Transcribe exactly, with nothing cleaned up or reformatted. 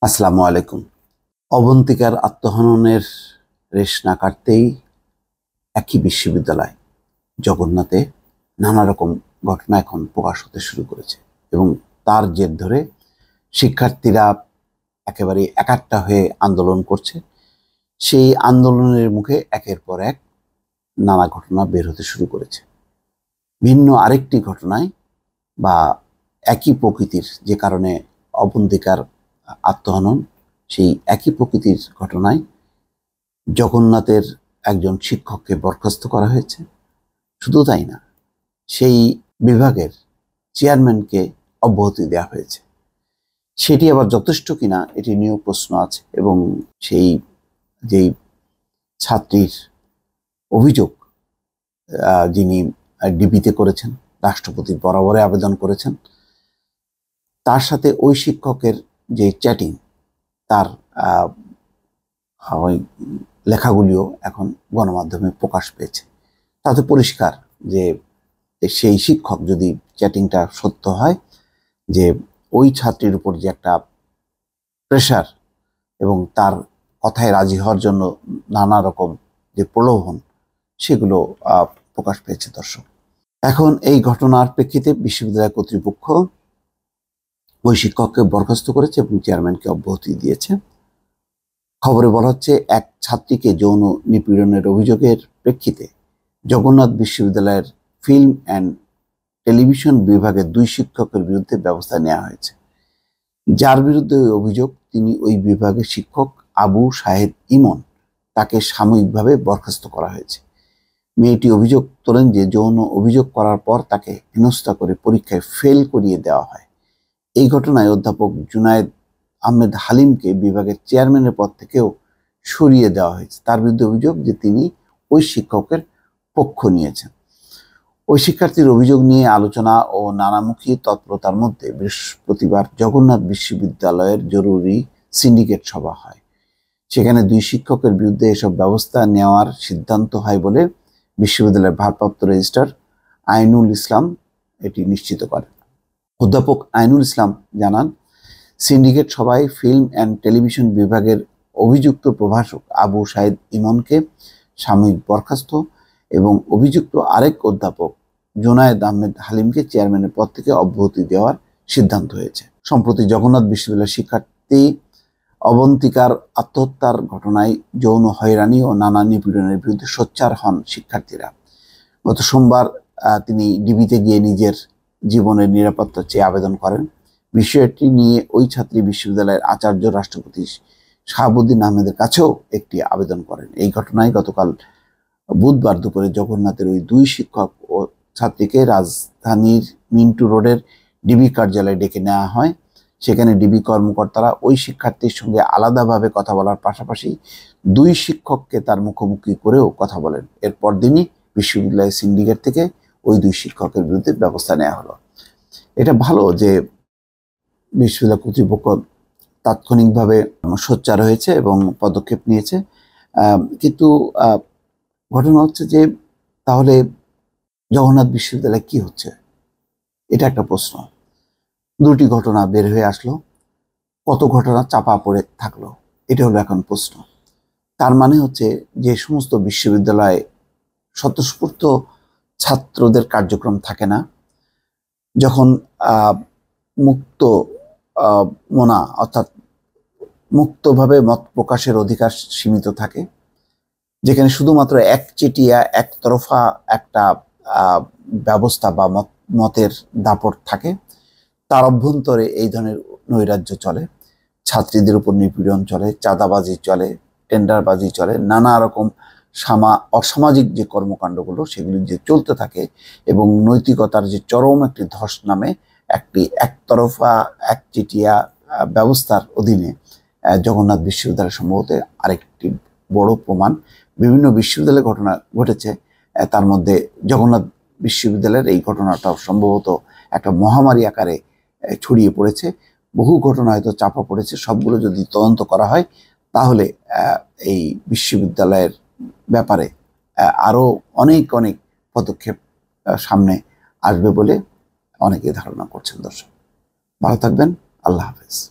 আসসালামু আলাইকুম। অবন্তিকার আত্মহননের রেশ না কাটতেই একই বিশ্ববিদ্যালয় জগন্নাথে নানা রকম ঘটনা এখন প্রকাশ হতে শুরু করেছে এবং তার জের ধরে শিক্ষার্থীরা একেবারে একাট্টা হয়ে আন্দোলন করছে। সেই আন্দোলনের মুখে একের পর এক নানা ঘটনা বের হতে শুরু করেছে। ভিন্ন আরেকটি ঘটনায় বা একই প্রকৃতির যে কারণে অবন্তিকার আত্মহনন, সেই একই প্রকৃতির ঘটনায় জগন্নাথের একজন শিক্ষককে বরখাস্ত করা হয়েছে। শুধু তাই না, সেই বিভাগের চেয়ারম্যানকে অব্যাহতি দেওয়া হয়েছে। সেটি আবার যথেষ্ট কিনা এটি নিয়েও প্রশ্ন আছে এবং সেই যেই ছাত্রীর অভিযোগ যিনি ডিবিতে করেছেন, রাষ্ট্রপতির বরাবরে আবেদন করেছেন, তার সাথে ওই শিক্ষকের যে চ্যাটিং, তার ওই লেখাগুলিও এখন গণমাধ্যমে প্রকাশ পেয়েছে। তাতে পরিষ্কার যে সেই শিক্ষক, যদি চ্যাটিংটা সত্য হয়, যে ওই ছাত্রীর উপর যে একটা প্রেশার এবং তার কথায় রাজি হওয়ার জন্য নানা রকম যে প্রলোভন, সেগুলো প্রকাশ পেয়েছে। দর্শক, এখন এই ঘটনার প্রেক্ষিতে বিশ্ববিদ্যালয় কর্তৃপক্ষ ওই শিক্ষককে বরখাস্ত করেছে এবং চেয়ারম্যানকে অব্যাহতি দিয়েছে। খবরে বলা হচ্ছে, এক ছাত্রীকে যৌন নিপীড়নের অভিযোগের প্রেক্ষিতে জগন্নাথ বিশ্ববিদ্যালয়ের ফিল্ম অ্যান্ড টেলিভিশন বিভাগের দুই শিক্ষকের বিরুদ্ধে ব্যবস্থা নেওয়া হয়েছে। যার বিরুদ্ধে ওই অভিযোগ, তিনি ওই বিভাগের শিক্ষক আবু শাহেদ ইমন, তাকে সাময়িকভাবে বরখাস্ত করা হয়েছে। মেয়েটি অভিযোগ তোলেন যে যৌন অভিযোগ করার পর তাকে হেনস্থা করে পরীক্ষায় ফেল করিয়ে দেওয়া হয়। এই ঘটনায় অধ্যাপক জুনায়েদ আহমেদ হালিমকে বিভাগের চেয়ারম্যানের পদ থেকেও সরিয়ে দেওয়া হয়েছে। তার বিরুদ্ধে অভিযোগ যে তিনি ওই শিক্ষকের পক্ষ নিয়েছেন। ওই শিক্ষার্থীর অভিযোগ নিয়ে আলোচনা ও নানামুখী তৎপরতার মধ্যে বৃহস্পতিবার জগন্নাথ বিশ্ববিদ্যালয়ের জরুরি সিন্ডিকেট সভা হয়। সেখানে দুই শিক্ষকের বিরুদ্ধে এসব ব্যবস্থা নেওয়ার সিদ্ধান্ত হয় বলে বিশ্ববিদ্যালয়ের ভারপ্রাপ্ত রেজিস্ট্রার আইনুল ইসলাম এটি নিশ্চিত করেন। অধ্যাপক আইনুল ইসলাম জানান, সিন্ডিকেট সভায় ফিল্ম অ্যান্ড টেলিভিশন বিভাগের অভিযুক্ত প্রভাষক আবু শাহেদ ইমনকে সাময়িক বরখাস্ত এবং অভিযুক্ত আরেক অধ্যাপক জুনায়েদ আহমেদ হালিমকে চেয়ারম্যানের পদ থেকে অব্যাহতি দেওয়ার সিদ্ধান্ত হয়েছে। সম্প্রতি জগন্নাথ বিশ্ববিদ্যালয়ের শিক্ষার্থী অবন্তিকার আত্মহত্যার ঘটনায় যৌন হয়রানি ও নানা নিপীড়নের বিরুদ্ধে সোচ্চার হন শিক্ষার্থীরা। গত সোমবার তিনি ডিবিতে গিয়ে নিজের জীবনের নিরাপত্তা চেয়ে আবেদন করেন। বিষয়টি নিয়ে ওই ছাত্রী বিশ্ববিদ্যালয়ের আচার্য রাষ্ট্রপতি শাহাবুদ্দিন আহমেদের কাছেও একটি আবেদন করেন। এই ঘটনায় গতকাল বুধবার দুপুরে জগন্নাথের ওই দুই শিক্ষক ও ছাত্রীকে রাজধানীর মিন্টু রোডের ডিবি কার্যালয়ে ডেকে নেওয়া হয়। সেখানে ডিবি কর্মকর্তারা ওই শিক্ষার্থীর সঙ্গে আলাদাভাবে কথা বলার পাশাপাশি দুই শিক্ষককে তার মুখোমুখি করেও কথা বলেন। এরপর দিনই বিশ্ববিদ্যালয়ের সিন্ডিকেট থেকে ওই দুই শিক্ষকের বিরুদ্ধে ব্যবস্থা নেওয়া হলো। এটা ভালো যে বিশ্ববিদ্যালয় কর্তৃপক্ষ তাৎক্ষণিকভাবে সোচ্চার হয়েছে এবং পদক্ষেপ নিয়েছে। কিন্তু ঘটনা হচ্ছে যে, তাহলে জগন্নাথ বিশ্ববিদ্যালয়ে কি হচ্ছে, এটা একটা প্রশ্ন। দুটি ঘটনা বের হয়ে আসলো, কত ঘটনা চাপা পড়ে থাকলো, এটা হলো এখন প্রশ্ন। তার মানে হচ্ছে যে সমস্ত বিশ্ববিদ্যালয়ে স্বতঃস্ফূর্ত ছাত্রদের কার্যক্রম থাকে না, যখন মুক্ত মনা অর্থাৎ মুক্তভাবে মত প্রকাশের অধিকার সীমিত থাকে, যেখানে শুধুমাত্র একচেটিয়া একতরফা একটা ব্যবস্থা বা মত মতের দাপট থাকে, তার অভ্যন্তরে এই ধরনের নৈরাজ্য চলে, ছাত্রীদের উপর নিপীড়ন চলে, চাঁদাবাজি চলে, টেন্ডারবাজি চলে, নানা রকম সামা অসামাজিক যে কর্মকাণ্ডগুলো সেগুলি যে চলতে থাকে এবং নৈতিকতার যে চরম একটি ধস নামে একটি একতরফা একচেটিয়া ব্যবস্থার অধীনে জগন্নাথ বিশ্ববিদ্যালয় সম্ভবত আরেকটি বড় প্রমাণ। বিভিন্ন বিশ্ববিদ্যালয়ে ঘটনা ঘটেছে, তার মধ্যে জগন্নাথ বিশ্ববিদ্যালয়ের এই ঘটনাটা সম্ভবত একটা মহামারী আকারে ছড়িয়ে পড়েছে। বহু ঘটনা হয়তো চাপা পড়েছে, সবগুলো যদি তদন্ত করা হয় তাহলে এই বিশ্ববিদ্যালয়ের ব্যাপারে আরও অনেক অনেক পদক্ষেপ সামনে আসবে বলে অনেকে ধারণা করছেন। দর্শক, ভালো থাকবেন। আল্লাহ হাফেজ।